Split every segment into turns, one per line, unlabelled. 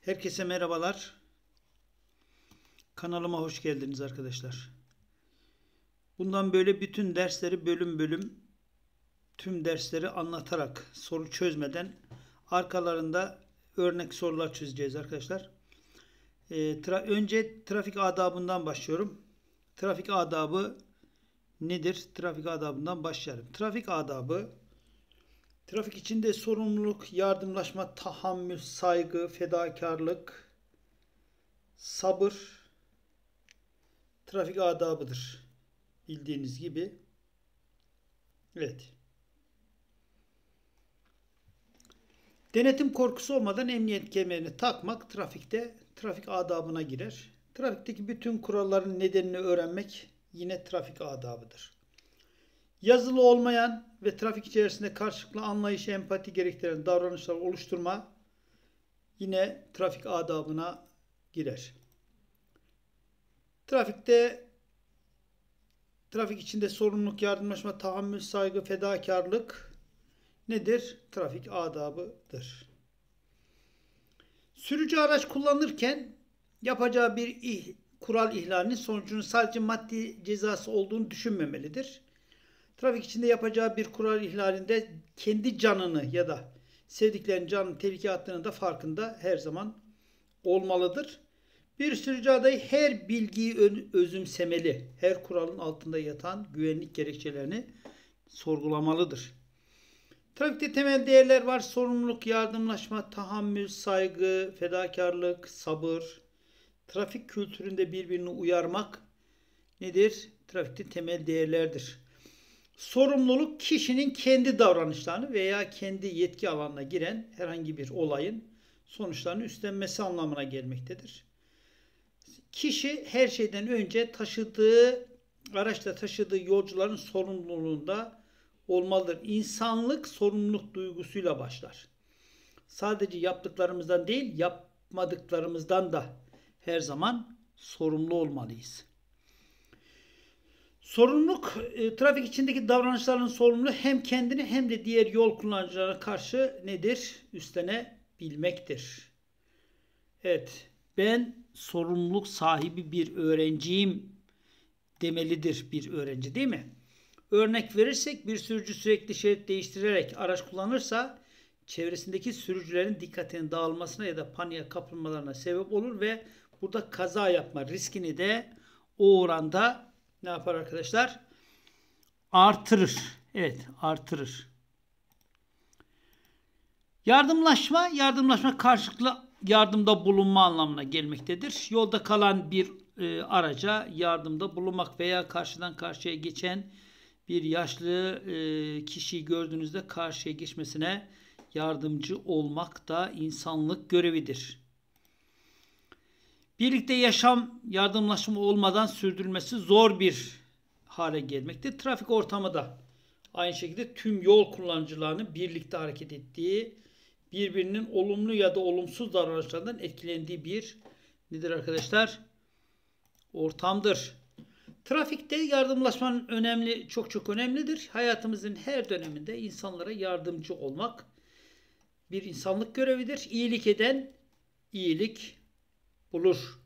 Herkese merhabalar. Kanalıma hoş geldiniz arkadaşlar. Bundan böyle bütün dersleri bölüm bölüm tüm dersleri anlatarak soru çözmeden arkalarında örnek sorular çözeceğiz arkadaşlar. Önce trafik adabından başlıyorum. Trafik adabı nedir? Trafik adabından başlayalım. Trafik adabı, trafik içinde sorumluluk, yardımlaşma, tahammül, saygı, fedakarlık, sabır, trafik adabıdır. Bildiğiniz gibi. Evet. Denetim korkusu olmadan emniyet kemerini takmak trafik adabına girer. Trafikteki bütün kuralların nedenini öğrenmek yine trafik adabıdır. Yazılı olmayan ve trafik içerisinde karşılıklı anlayış, empati gerektiren davranışlar oluşturma yine trafik adabına girer. Trafik içinde sorumluluk, yardımlaşma, tahammül, saygı, fedakarlık nedir? Trafik adabıdır. Sürücü araç kullanırken yapacağı bir kural ihlalinin sonucunun sadece maddi cezası olduğunu düşünmemelidir. Trafik içinde yapacağı bir kural ihlalinde kendi canını ya da sevdiklerinin canını tehlikeye attığının da farkında her zaman olmalıdır. Bir sürücü adayı her bilgiyi özümsemeli. Her kuralın altında yatan güvenlik gerekçelerini sorgulamalıdır. Trafikte temel değerler var. Sorumluluk, yardımlaşma, tahammül, saygı, fedakarlık, sabır. Trafik kültüründe birbirini uyarmak nedir? Trafikte temel değerlerdir. Sorumluluk kişinin kendi davranışlarını veya kendi yetki alanına giren herhangi bir olayın sonuçlarını üstlenmesi anlamına gelmektedir. Kişi her şeyden önce araçta taşıdığı yolcuların sorumluluğunda olmalıdır. İnsanlık sorumluluk duygusuyla başlar. Sadece yaptıklarımızdan değil, yapmadıklarımızdan da her zaman sorumlu olmalıyız. Trafik içindeki davranışların sorumluluğu hem kendini hem de diğer yol kullanıcılarına karşı nedir? Üstlenebilmektir. Evet, ben sorumluluk sahibi bir öğrenciyim demelidir bir öğrenci, değil mi? Örnek verirsek bir sürücü sürekli şerit değiştirerek araç kullanırsa çevresindeki sürücülerin dikkatinin dağılmasına ya da paniğe kapılmalarına sebep olur ve burada kaza yapma riskini de o oranda ne yapar arkadaşlar? Artırır. Evet, artırır. Yardımlaşma karşılıklı yardımda bulunma anlamına gelmektedir. Yolda kalan bir araca yardımda bulunmak veya karşıdan karşıya geçen bir yaşlı kişiyi gördüğünüzde karşıya geçmesine yardımcı olmak da insanlık görevidir. Birlikte yaşam yardımlaşma olmadan sürdürülmesi zor bir hale gelmekte. Trafik ortamı da aynı şekilde tüm yol kullanıcılarının birlikte hareket ettiği, birbirinin olumlu ya da olumsuz davranışlarından etkilendiği bir nedir arkadaşlar? Ortamdır. Trafikte yardımlaşmanın çok önemlidir. Hayatımızın her döneminde insanlara yardımcı olmak bir insanlık görevidir. İyilik eden iyilik bulur.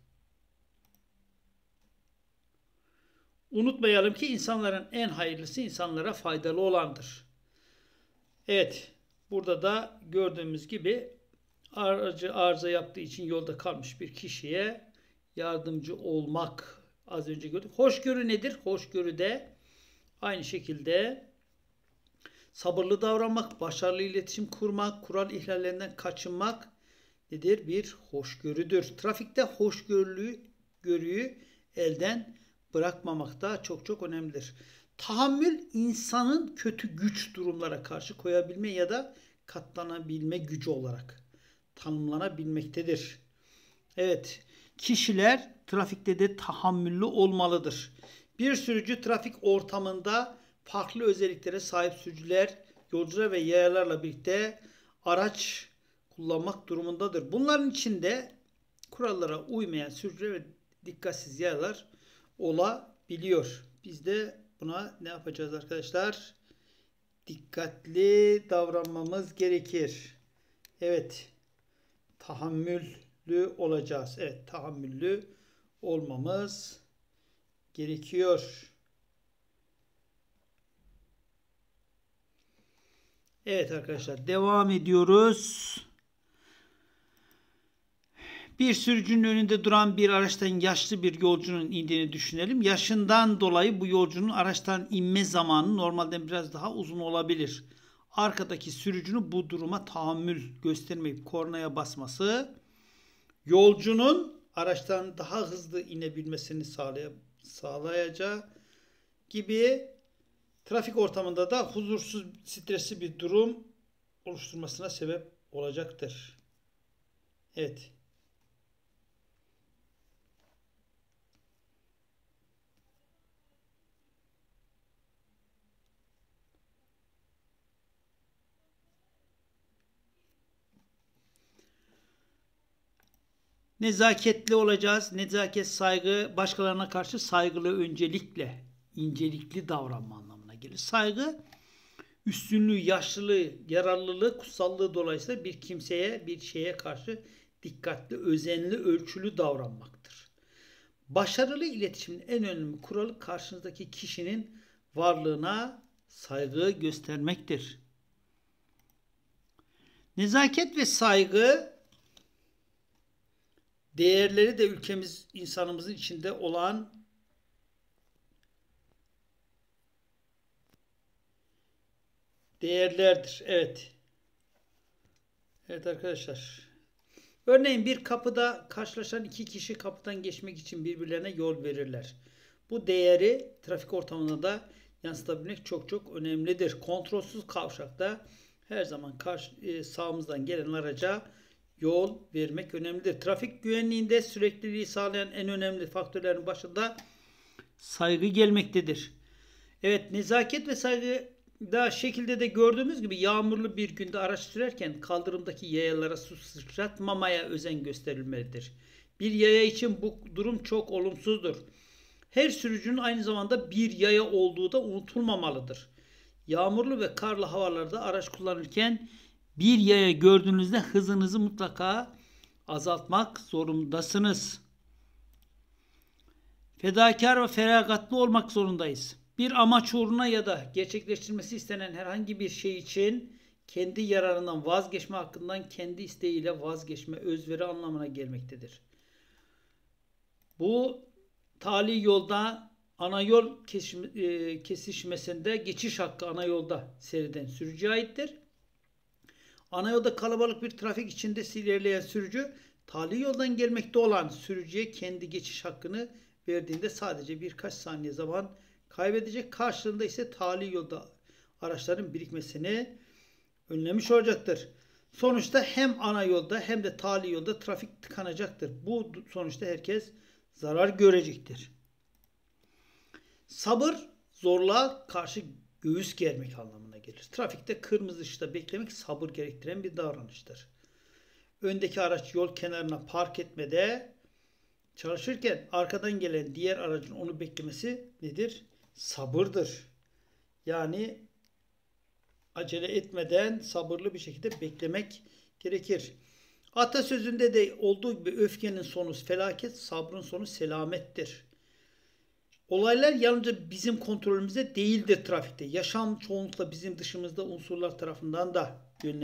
Unutmayalım ki insanların en hayırlısı insanlara faydalı olandır. Evet, burada da gördüğümüz gibi aracı arıza yaptığı için yolda kalmış bir kişiye yardımcı olmak az önce gördük. Hoşgörü nedir? Hoşgörü de aynı şekilde sabırlı davranmak, başarılı iletişim kurmak, kural ihlallerinden kaçınmak nedir? Bir hoşgörüdür. Trafikte hoşgörüyü elden bırakmamak da çok önemlidir. Tahammül insanın kötü güç durumlara karşı koyabilme ya da katlanabilme gücü olarak tanımlanabilmektedir. Evet, kişiler trafikte de tahammüllü olmalıdır. Bir sürücü trafik ortamında farklı özelliklere sahip sürücüler, yolcular ve yayalarla birlikte araç kullanmak durumundadır. Bunların içinde kurallara uymayan sürücüler ve dikkatsiz yayalar olabiliyor. Biz de buna ne yapacağız arkadaşlar? Dikkatli davranmamız gerekir. Evet, tahammül olacağız. Evet, tahammüllü olmamız gerekiyor. Evet arkadaşlar, devam ediyoruz. Bir sürücünün önünde duran bir araçtan yaşlı bir yolcunun indiğini düşünelim. Yaşından dolayı bu yolcunun araçtan inme zamanı normalden biraz daha uzun olabilir. Arkadaki sürücünün bu duruma tahammül göstermeyip kornaya basması yolcunun araçtan daha hızlı inebilmesini sağlayacağı gibi trafik ortamında da huzursuz, stresli bir durum oluşturmasına sebep olacaktır. Evet. Nezaketli olacağız. Nezaket, saygı, başkalarına karşı saygılı, öncelikle, incelikli davranma anlamına gelir. Saygı, üstünlüğü, yaşlılığı, yararlılığı, kutsallığı dolayısıyla bir kimseye, bir şeye karşı dikkatli, özenli, ölçülü davranmaktır. Başarılı iletişimin en önemli kuralı karşınızdaki kişinin varlığına saygı göstermektir. Nezaket ve saygı değerleri de ülkemiz, insanımızın içinde olan değerlerdir. Evet. Evet arkadaşlar. Örneğin bir kapıda karşılaşan iki kişi kapıdan geçmek için birbirlerine yol verirler. Bu değeri trafik ortamında da yansıtabilmek çok çok önemlidir. Kontrolsüz kavşakta her zaman sağımızdan gelen araca yol vermek önemlidir. Trafik güvenliğinde sürekliliği sağlayan en önemli faktörlerin başında saygı gelmektedir. Evet, nezaket ve saygı da şekilde de gördüğümüz gibi yağmurlu bir günde araç sürerken kaldırımdaki yayalara su sıçratmamaya özen gösterilmelidir. Bir yaya için bu durum çok olumsuzdur. Her sürücünün aynı zamanda bir yaya olduğu da unutulmamalıdır. Yağmurlu ve karlı havalarda araç kullanırken bir yaya gördüğünüzde hızınızı mutlaka azaltmak zorundasınız. Fedakar ve feragatlı olmak zorundayız. Bir amaç uğruna ya da gerçekleştirilmesi istenen herhangi bir şey için kendi yararından vazgeçme hakkından kendi isteğiyle vazgeçme özveri anlamına gelmektedir. Bu tali yolda ana yol kesişmesinde geçiş hakkı ana yolda seyreden sürücüye aittir. Ana yolda kalabalık bir trafik içinde ilerleyen sürücü tali yoldan gelmekte olan sürücüye kendi geçiş hakkını verdiğinde sadece birkaç saniye zaman kaybedecek. Karşılığında ise tali yolda araçların birikmesini önlemiş olacaktır. Sonuçta hem ana yolda hem de tali yolda trafik tıkanacaktır. Bu sonuçta herkes zarar görecektir. Sabır, zorluğa karşı göğüs germek anlamına gelir. Trafikte kırmızı ışıkta beklemek sabır gerektiren bir davranıştır. Öndeki araç yol kenarına park etmede çalışırken arkadan gelen diğer aracın onu beklemesi nedir? Sabırdır. Yani acele etmeden sabırlı bir şekilde beklemek gerekir. Atasözünde de olduğu gibi öfkenin sonu felaket, sabrın sonu selamettir. Olaylar yalnızca bizim kontrolümüzde değildir trafikte. Yaşam çoğunlukla bizim dışımızda unsurlar tarafından da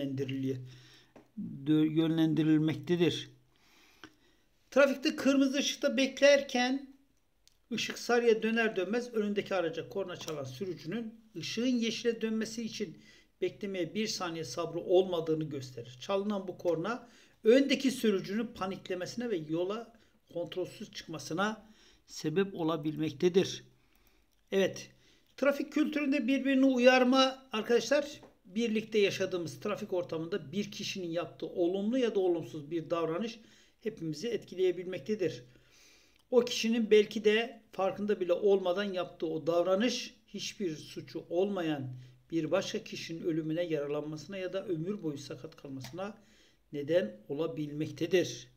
yönlendirilmektedir. Trafikte kırmızı ışıkta beklerken ışık sarıya döner dönmez önündeki araca korna çalan sürücünün ışığın yeşile dönmesi için beklemeye bir saniye sabrı olmadığını gösterir. Çalınan bu korna öndeki sürücünün paniklemesine ve yola kontrolsüz çıkmasına sebep olabilmektedir. Evet, trafik kültüründe birbirini uyarma arkadaşlar, birlikte yaşadığımız trafik ortamında bir kişinin yaptığı olumlu ya da olumsuz bir davranış hepimizi etkileyebilmektedir. O kişinin belki de farkında bile olmadan yaptığı o davranış hiçbir suçu olmayan bir başka kişinin ölümüne, yaralanmasına ya da ömür boyu sakat kalmasına neden olabilmektedir.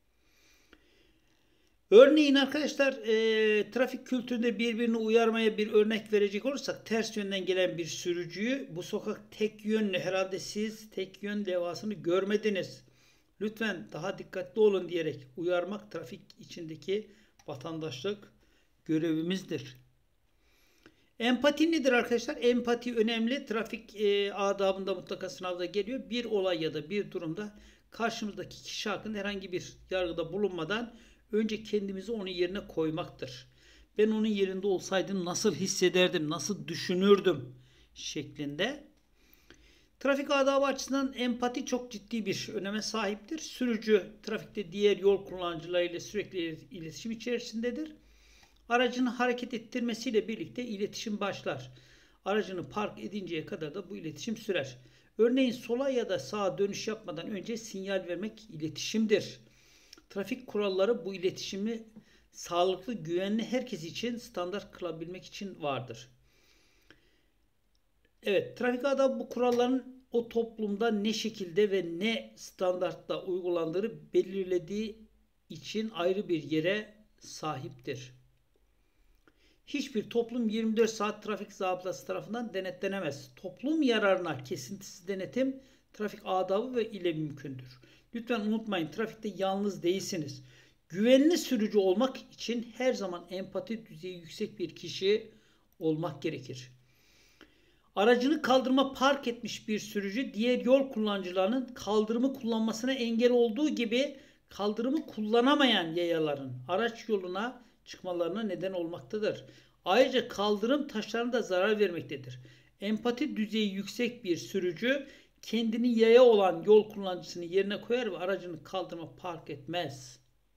Örneğin arkadaşlar trafik kültüründe birbirini uyarmaya bir örnek verecek olursak ters yönden gelen bir sürücüyü bu sokak tek yönlü herhalde siz tek yön levhasını görmediniz. Lütfen daha dikkatli olun diyerek uyarmak trafik içindeki vatandaşlık görevimizdir. Empati nedir arkadaşlar? Empati önemli. Trafik adabında mutlaka sınavda geliyor. Bir olay ya da bir durumda karşımızdaki kişi hakkında herhangi bir yargıda bulunmadan önce kendimizi onun yerine koymaktır. Ben onun yerinde olsaydım nasıl hissederdim, nasıl düşünürdüm şeklinde. Trafik adabı açısından empati çok ciddi bir öneme sahiptir. Sürücü trafikte diğer yol kullanıcılarıyla sürekli iletişim içerisindedir. Aracını hareket ettirmesiyle birlikte iletişim başlar. Aracını park edinceye kadar da bu iletişim sürer. Örneğin sola ya da sağa dönüş yapmadan önce sinyal vermek iletişimdir. Trafik kuralları bu iletişimi sağlıklı, güvenli herkes için standart kılabilmek için vardır. Evet, trafik adabı bu kuralların o toplumda ne şekilde ve ne standartta uygulandığı belirlediği için ayrı bir yere sahiptir. Hiçbir toplum 24 saat trafik zabıtası tarafından denetlenemez. Toplum yararına kesintisiz denetim trafik adabı ve ile mümkündür. Lütfen unutmayın, trafikte yalnız değilsiniz. Güvenli sürücü olmak için her zaman empati düzeyi yüksek bir kişi olmak gerekir. Aracını kaldırıma park etmiş bir sürücü diğer yol kullanıcılarının kaldırımı kullanmasına engel olduğu gibi kaldırımı kullanamayan yayaların araç yoluna çıkmalarına neden olmaktadır. Ayrıca kaldırım taşlarına da zarar vermektedir. Empati düzeyi yüksek bir sürücü kendini yaya olan yol kullanıcısını yerine koyar ve aracını kaldırıma park etmez.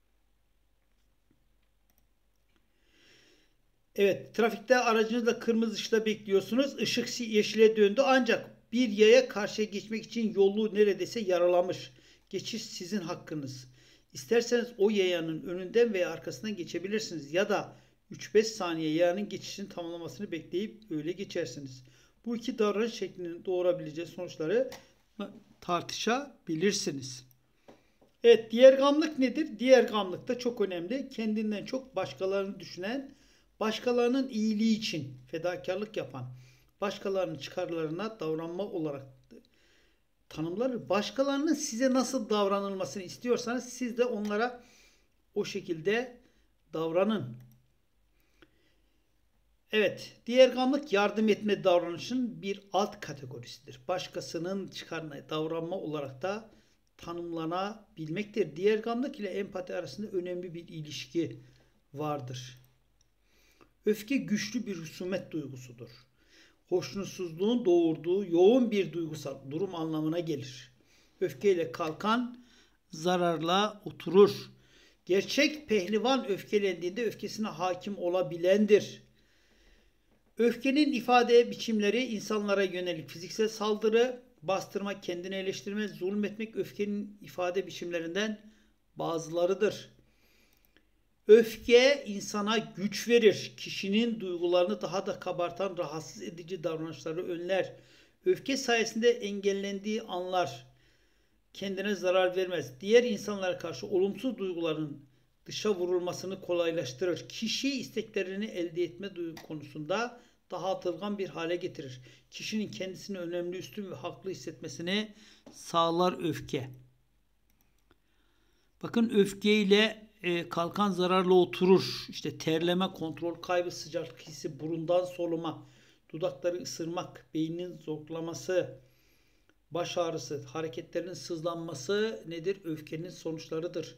Evet, trafikte aracınızla kırmızı ışıkta bekliyorsunuz. Işık yeşile döndü ancak bir yaya karşıya geçmek için yolu neredeyse yaralamış. Geçiş sizin hakkınız. İsterseniz o yayanın önünden veya arkasından geçebilirsiniz ya da 3-5 saniye yayanın geçişini tamamlamasını bekleyip öyle geçersiniz. Bu iki davranış şeklinin doğurabileceği sonuçları tartışabilirsiniz. Evet, diğergamlık nedir? Diğergamlık da çok önemli. Kendinden çok başkalarını düşünen, başkalarının iyiliği için fedakarlık yapan, başkalarının çıkarlarına davranma olarak tanımlar. Başkalarının size nasıl davranılmasını istiyorsanız siz de onlara o şekilde davranın. Evet, diğergamlık yardım etme davranışın bir alt kategorisidir. Başkasının çıkarına davranma olarak da tanımlanabilmektir. Diğergamlık ile empati arasında önemli bir ilişki vardır. Öfke güçlü bir husumet duygusudur. Hoşnutsuzluğun doğurduğu yoğun bir duygusal durum anlamına gelir. Öfkeyle kalkan zararla oturur. Gerçek pehlivan öfkelendiğinde öfkesine hakim olabilendir. Öfkenin ifade biçimleri insanlara yönelik fiziksel saldırı, bastırma, kendini eleştirme, zulmetmek öfkenin ifade biçimlerinden bazılarıdır. Öfke insana güç verir. Kişinin duygularını daha da kabartan rahatsız edici davranışları önler. Öfke sayesinde engellendiği anlar kendine zarar vermez. Diğer insanlara karşı olumsuz duyguların dışa vurulmasını kolaylaştırır. Kişi isteklerini elde etme konusunda daha atılgan bir hale getirir. Kişinin kendisini önemli, üstün ve haklı hissetmesini sağlar öfke. Bakın, öfkeyle kalkan zararla oturur. İşte terleme, kontrol kaybı, sıcaklık hissi, burundan soluma, dudakları ısırmak, beynin zorlaması, baş ağrısı, hareketlerin sızlanması nedir? Öfkenin sonuçlarıdır.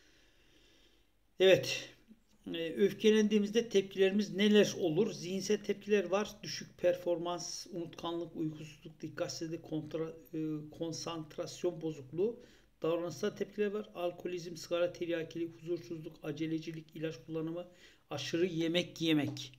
Evet, öfkelendiğimizde tepkilerimiz neler olur? Zihinsel tepkiler var. Düşük performans, unutkanlık, uykusuzluk, dikkatsizlik, konsantrasyon bozukluğu. Davranışsal tepkiler var. Alkolizm, sigara, tiryakilik, huzursuzluk, acelecilik, ilaç kullanımı, aşırı yemek yemek.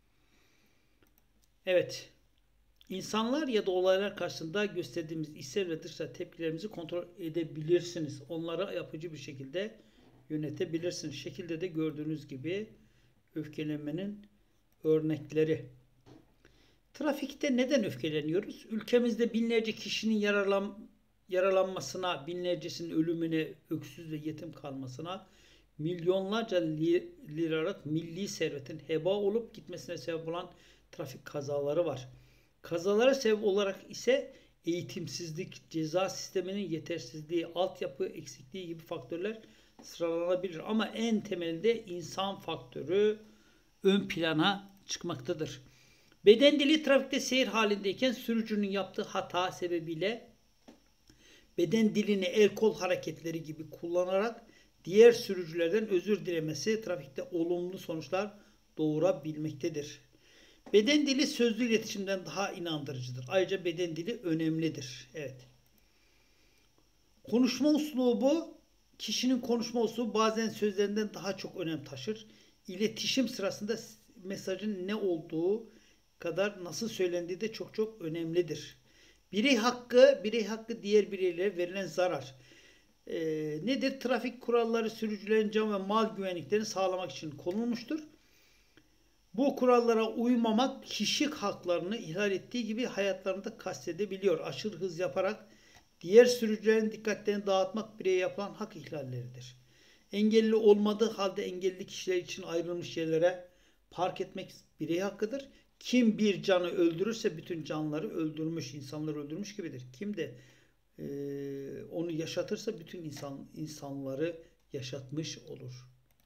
Evet. İnsanlar ya da olaylar karşısında gösterdiğimiz içsel ve dışsal tepkilerimizi kontrol edebilirsiniz. Onları yapıcı bir şekilde yönetebilirsiniz. Şekilde de gördüğünüz gibi öfkelenmenin örnekleri. Trafikte neden öfkeleniyoruz? Ülkemizde binlerce kişinin yaralanmasına, binlercesinin ölümüne, öksüz ve yetim kalmasına, milyonlarca liralık milli servetin heba olup gitmesine sebep olan trafik kazaları var. Kazalara sebep olarak ise eğitimsizlik, ceza sisteminin yetersizliği, altyapı eksikliği gibi faktörler sıralanabilir. Ama en temelinde insan faktörü ön plana çıkmaktadır. Beden dili trafikte seyir halindeyken sürücünün yaptığı hata sebebiyle beden dilini el kol hareketleri gibi kullanarak diğer sürücülerden özür dilemesi trafikte olumlu sonuçlar doğurabilmektedir. Beden dili sözlü iletişimden daha inandırıcıdır. Ayrıca beden dili önemlidir. Evet. Konuşma üslubu, kişinin konuşma üslubu bazen sözlerinden daha çok önem taşır. İletişim sırasında mesajın ne olduğu kadar nasıl söylendiği de çok çok önemlidir. Birey hakkı diğer bireylere verilen zarar. Nedir? Trafik kuralları sürücülerin can ve mal güvenliklerini sağlamak için konulmuştur. Bu kurallara uymamak kişi haklarını ihlal ettiği gibi hayatlarını da kastedebiliyor. Aşırı hız yaparak diğer sürücülerin dikkatlerini dağıtmak bireye yapılan hak ihlalleridir. Engelli olmadığı halde engelli kişiler için ayrılmış yerlere park etmek birey hakkıdır. Kim bir canı öldürürse bütün canlıları öldürmüş, insanları öldürmüş gibidir. Kim de onu yaşatırsa bütün insanları yaşatmış olur.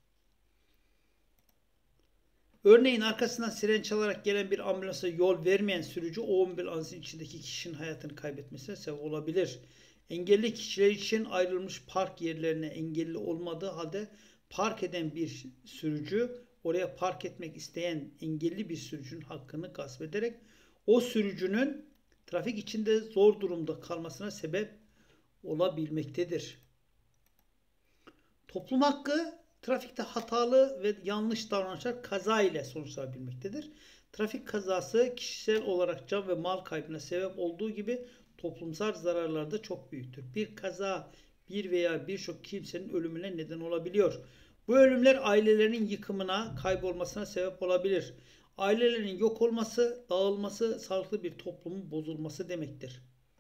Örneğin arkasından siren çalarak gelen bir ambulansa yol vermeyen sürücü o ambulansın içindeki kişinin hayatını kaybetmesine sebep olabilir. Engelli kişiler için ayrılmış park yerlerine engelli olmadığı halde park eden bir sürücü oraya park etmek isteyen engelli bir sürücünün hakkını gasp ederek o sürücünün trafik içinde zor durumda kalmasına sebep olabilmektedir. Toplum hakkı trafikte hatalı ve yanlış davranışlar kaza ile sonuçlanabilmektedir. Trafik kazası kişisel olarak can ve mal kaybına sebep olduğu gibi toplumsal zararlar da çok büyüktür. Bir kaza bir veya birçok kimsenin ölümüne neden olabiliyor. Bu ölümler ailelerinin yıkımına, kaybolmasına sebep olabilir. Ailelerin yok olması, dağılması, sağlıklı bir toplumun bozulması demektir.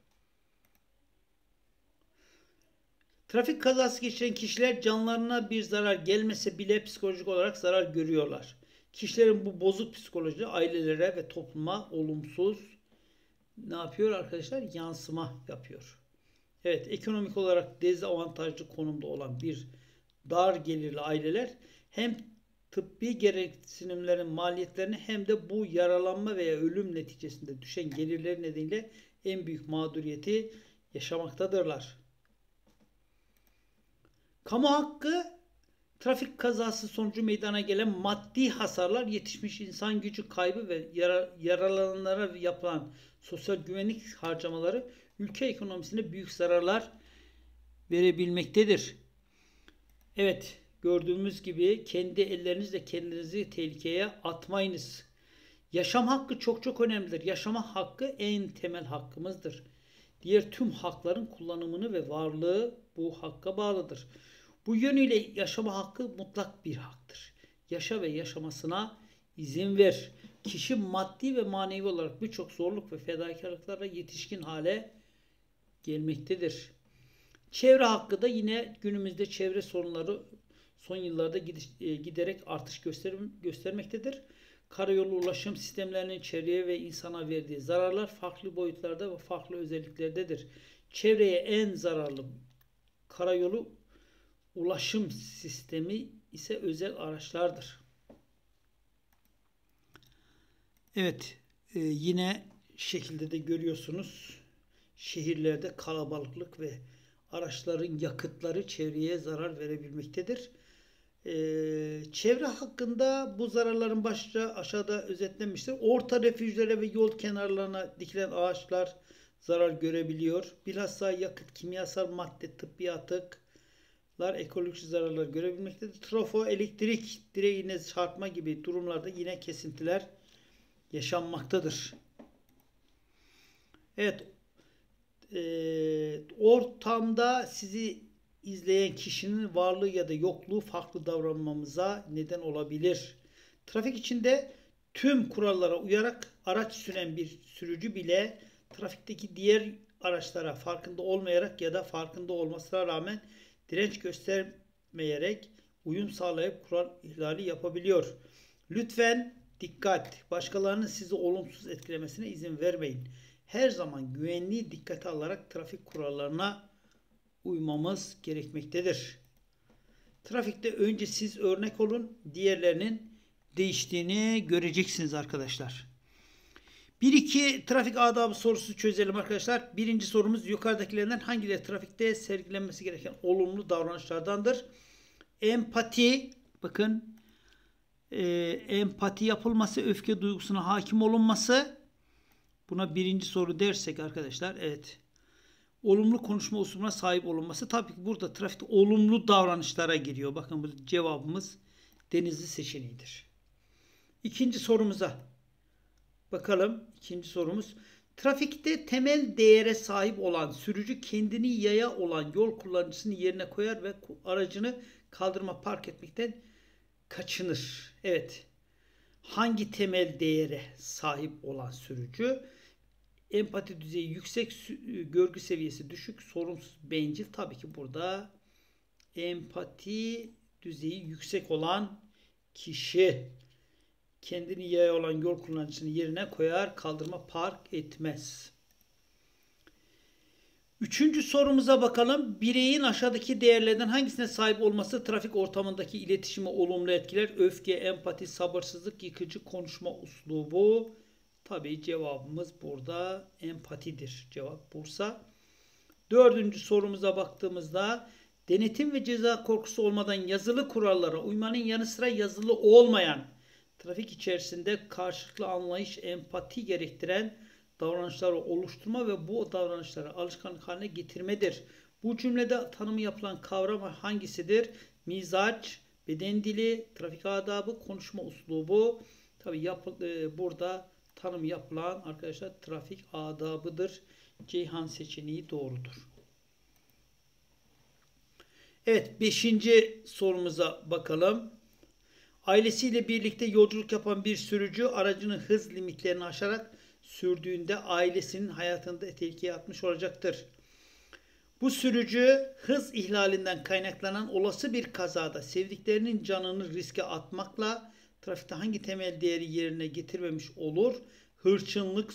Trafik kazası geçiren kişiler canlarına bir zarar gelmese bile psikolojik olarak zarar görüyorlar. Kişilerin bu bozuk psikoloji ailelere ve topluma olumsuz ne yapıyor arkadaşlar? Yansıma yapıyor. Evet, ekonomik olarak dezavantajlı konumda olan bir dar gelirli aileler hem tıbbi gereksinimlerin maliyetlerini hem de bu yaralanma veya ölüm neticesinde düşen gelirleri nedeniyle en büyük mağduriyeti yaşamaktadırlar. Kamu hakkı trafik kazası sonucu meydana gelen maddi hasarlar, yetişmiş insan gücü kaybı ve yaralananlara yapılan sosyal güvenlik harcamaları ülke ekonomisine büyük zararlar verebilmektedir. Evet, gördüğümüz gibi kendi ellerinizle kendinizi tehlikeye atmayınız. Yaşam hakkı çok çok önemlidir. Yaşama hakkı en temel hakkımızdır. Diğer tüm hakların kullanımını ve varlığı bu hakka bağlıdır. Bu yönüyle yaşama hakkı mutlak bir haktır. Yaşa ve yaşamasına izin ver. Kişi maddi ve manevi olarak birçok zorluk ve fedakarlıklarla yetişkin hale gelmektedir. Çevre hakkı da yine günümüzde çevre sorunları son yıllarda giderek artış göstermektedir. Karayolu ulaşım sistemlerinin çevreye ve insana verdiği zararlar farklı boyutlarda ve farklı özelliklerdedir. Çevreye en zararlı karayolu ulaşım sistemi ise özel araçlardır. Evet, yine şekilde de görüyorsunuz. Şehirlerde kalabalıklık ve araçların yakıtları çevreye zarar verebilmektedir. Çevre hakkında bu zararların başlıca aşağıda özetlenmiştir. Orta refüjlere ve yol kenarlarına dikilen ağaçlar zarar görebiliyor. Bilhassa yakıt, kimyasal madde, tıbbi atıklar ekolojik zararlar görebilmektedir. Trafo, elektrik direğine çarpma gibi durumlarda yine kesintiler yaşanmaktadır. Evet, ortamda sizi izleyen kişinin varlığı ya da yokluğu farklı davranmamıza neden olabilir. Trafik içinde tüm kurallara uyarak araç süren bir sürücü bile trafikteki diğer araçlara farkında olmayarak ya da farkında olmasına rağmen direnç göstermeyerek uyum sağlayıp kural ihlali yapabiliyor. Lütfen dikkat! Başkalarının sizi olumsuz etkilemesine izin vermeyin. her zaman güvenliği dikkate alarak trafik kurallarına uymamız gerekmektedir. Trafikte önce siz örnek olun, diğerlerinin değiştiğini göreceksiniz arkadaşlar. 1-2 trafik adabı sorusu çözelim arkadaşlar. Birinci sorumuz, yukarıdakilerden hangileri trafikte sergilenmesi gereken olumlu davranışlardandır? Empati, bakın, empati yapılması, öfke duygusuna hakim olunması. Buna birinci soru dersek arkadaşlar, evet. Olumlu konuşma usulüne sahip olunması. Tabii ki burada trafikte olumlu davranışlara giriyor. Bakın bu cevabımız Denizli seçeneğidir. İkinci sorumuza bakalım. İkinci sorumuz. Trafikte temel değere sahip olan sürücü kendini yaya olan yol kullanıcısının yerine koyar ve aracını kaldırıma park etmekten kaçınır. Evet. Hangi temel değere sahip olan sürücü? Empati düzeyi yüksek, görgü seviyesi düşük, sorumsuz, bencil. Tabii ki burada empati düzeyi yüksek olan kişi kendini yaya olan yol kullanıcısının yerine koyar, kaldırıma park etmez. Üçüncü sorumuza bakalım. Bireyin aşağıdaki değerlerden hangisine sahip olması trafik ortamındaki iletişimi olumlu etkiler? Öfke, empati, sabırsızlık, yıkıcı konuşma uslubu. Tabii cevabımız burada empatidir. Cevap Bursa. Dördüncü sorumuza baktığımızda denetim ve ceza korkusu olmadan yazılı kurallara uymanın yanı sıra yazılı olmayan trafik içerisinde karşılıklı anlayış, empati gerektiren davranışları oluşturma ve bu davranışları alışkanlık haline getirmedir. Bu cümlede tanımı yapılan kavram hangisidir? Mizaç, beden dili, trafik adabı, konuşma uslubu. Tabii burada tanım yapılan arkadaşlar trafik adabıdır. Ceyhan seçeneği doğrudur. Evet, 5. sorumuza bakalım. Ailesiyle birlikte yolculuk yapan bir sürücü aracının hız limitlerini aşarak sürdüğünde ailesinin hayatını da tehlikeye atmış olacaktır. Bu sürücü hız ihlalinden kaynaklanan olası bir kazada sevdiklerinin canını riske atmakla trafikte hangi temel değeri yerine getirmemiş olur? Hırçınlık,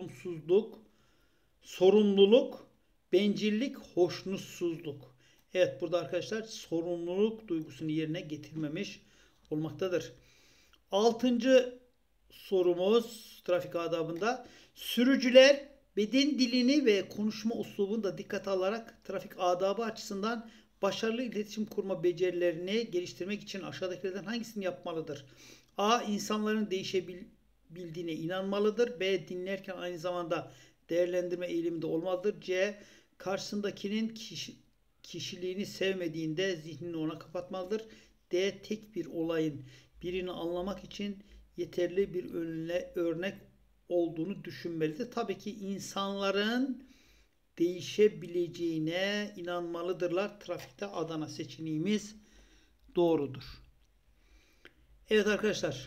sorumluluk, bencillik, hoşnutsuzluk. Evet, burada arkadaşlar sorumluluk duygusunu yerine getirmemiş olmaktadır. 6. sorumuz trafik adabında. Sürücüler beden dilini ve konuşma uslubunu da dikkate alarak trafik adabı açısından başarılı iletişim kurma becerilerini geliştirmek için aşağıdakilerden hangisini yapmalıdır? A. İnsanların değişebildiğine inanmalıdır. B. Dinlerken aynı zamanda değerlendirme eğiliminde olmalıdır. C. Karşısındakinin kişiliğini sevmediğinde zihnini ona kapatmalıdır. D. Tek bir olayın birini anlamak için yeterli bir örnek olduğunu düşünmelidir. Tabii ki insanların değişebileceğine inanmalıdırlar. Trafikte Adana seçeneğimiz doğrudur. Evet arkadaşlar,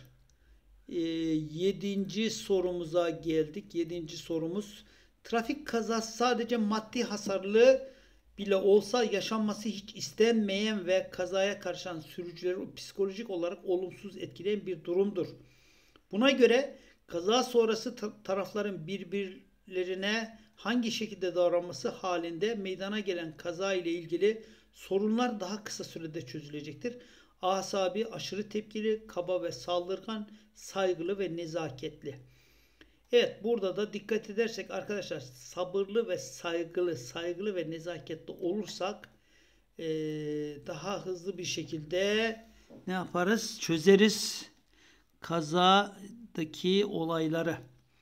7. sorumuza geldik. 7. sorumuz, trafik kazası sadece maddi hasarlı bile olsa yaşanması hiç istenmeyen ve kazaya karışan sürücüleri psikolojik olarak olumsuz etkileyen bir durumdur. Buna göre kaza sonrası tarafların birbirlerine hangi şekilde davranması halinde meydana gelen kaza ile ilgili sorunlar daha kısa sürede çözülecektir. Asabi, aşırı tepkili, kaba ve saldırgan, saygılı ve nezaketli. Evet, burada da dikkat edersek arkadaşlar sabırlı ve saygılı ve nezaketli olursak daha hızlı bir şekilde ne yaparız? Çözeriz kazadaki olayları.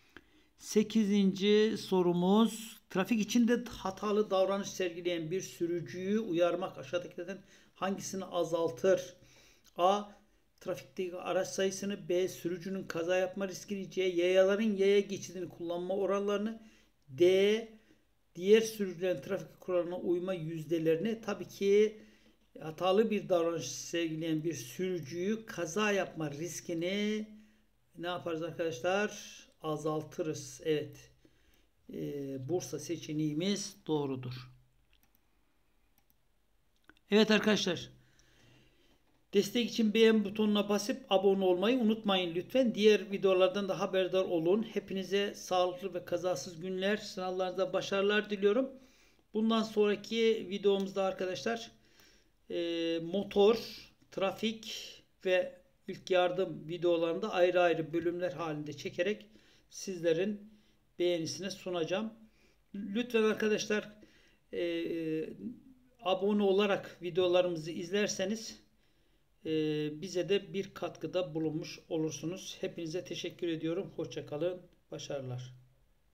8. sorumuz, trafik içinde hatalı davranış sergileyen bir sürücüyü uyarmak aşağıdakilerden hangisini azaltır? A. Trafikteki araç sayısını, B. Sürücünün kaza yapma riskini, C. Yayaların yaya geçidini kullanma oranlarını, D. Diğer sürücülerin trafik kurallarına uyma yüzdelerini. Tabii ki hatalı bir davranış sergileyen bir sürücüyü kaza yapma riskini ne yaparız arkadaşlar? Azaltırız. Evet. Bursa seçeneğimiz doğrudur. Evet arkadaşlar. Destek için beğen butonuna basıp abone olmayı unutmayın lütfen. Diğer videolardan da haberdar olun. Hepinize sağlıklı ve kazasız günler, sınavlarınızda başarılar diliyorum. Bundan sonraki videomuzda arkadaşlar motor, trafik ve ilk yardım videolarında ayrı ayrı bölümler halinde çekerek sizlerin beğenisine sunacağım. Lütfen arkadaşlar abone olarak videolarımızı izlerseniz bize de bir katkıda bulunmuş olursunuz. Hepinize teşekkür ediyorum. Hoşça kalın. Başarılar.